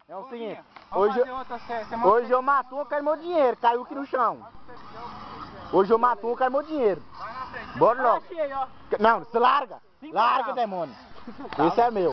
É o seguinte, hoje eu matou, eu quero meu dinheiro, caiu aqui no chão. Hoje eu matou, eu quero meu dinheiro. Bora logo. Não, se larga. Larga, demônio. Esse é meu.